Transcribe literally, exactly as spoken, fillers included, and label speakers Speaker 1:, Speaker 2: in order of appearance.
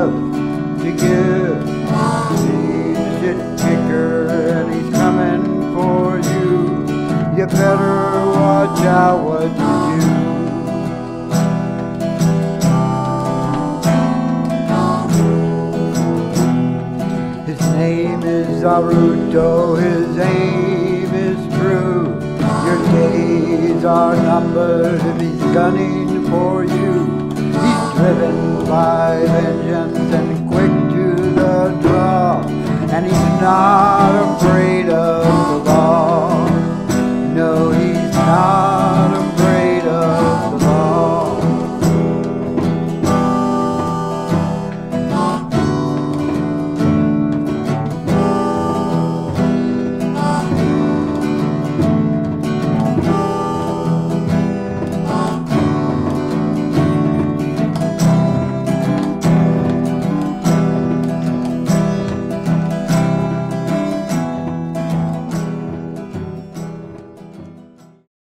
Speaker 1: have to give. He's a shitkicker and he's coming for you. You better watch out what you do. His name is Zarrutto, his aim is true. Your days are numbered if he's gunning for you. He's driven by vengeance and quick to the draw, and he's not